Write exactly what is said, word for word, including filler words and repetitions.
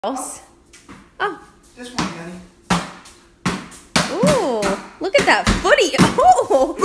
else. Oh. Just one, honey. Ooh, look at that footy. Oh,